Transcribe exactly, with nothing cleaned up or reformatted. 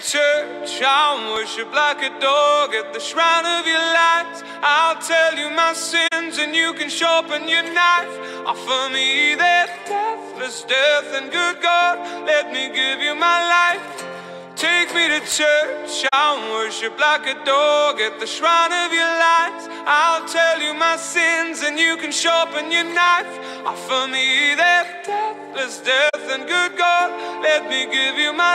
church, I'll worship like a dog at the shrine of your light. I'll tell you my sins and you can sharpen your knife. Offer me that deathless death, and good God, let me give you my life. Take me to church, I'll worship like a dog at the shrine of your light. I'll tell you my sins and you can sharpen your knife. Offer me that deathless death, and good God, let me give you my